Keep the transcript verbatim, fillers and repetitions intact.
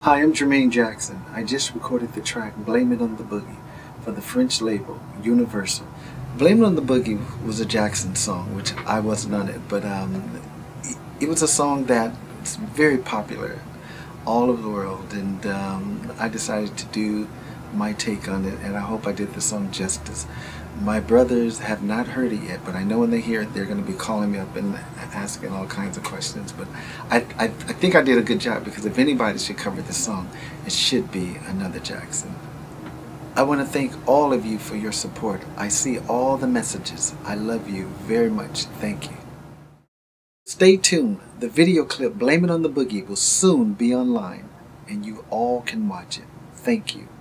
Hi, I'm Jermaine Jackson. I just recorded the track Blame It on the Boogie for the French label Universal. Blame It on the Boogie was a Jackson song, which I wasn't on it, but um, it, it was a song that's very popular all over the world, and um, I decided to do my take on it, and I hope I did the song justice. My brothers have not heard it yet, but I know when they hear it, they're going to be calling me up and asking all kinds of questions. But I, I, I think I did a good job, because if anybody should cover this song, it should be another Jackson. I want to thank all of you for your support. I see all the messages. I love you very much. Thank you. Stay tuned. The video clip Blame It on the Boogie will soon be online, and you all can watch it. Thank you.